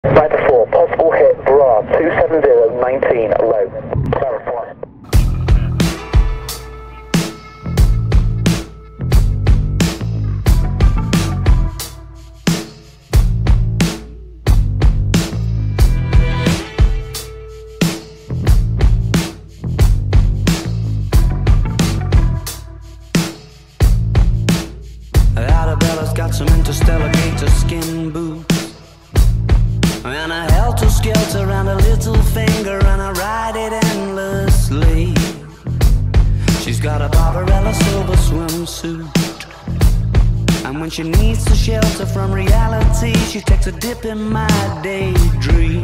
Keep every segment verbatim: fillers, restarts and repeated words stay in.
Starfighter four, possible hit, Bra, two seven zero nineteen, low. Clarify. Arabella's got some interstellar gator skin boots and a helter-skelter around a little finger, and I ride it endlessly. She's got a Barbarella silver swimsuit, and when she needs to shelter from reality, she takes a dip in my daydream.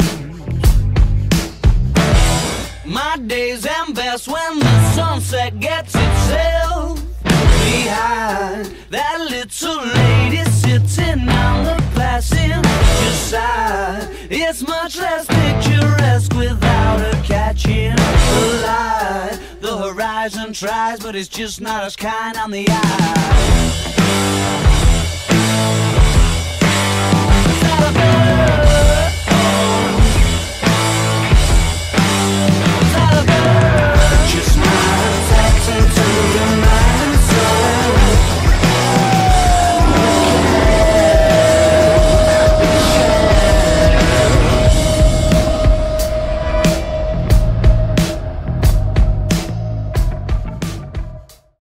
My days end best when the sunset gets itself behind that little lady sitting on the passenger side. It's much less picturesque without her catching the light. The horizon tries, but it's just not as kind on the eye.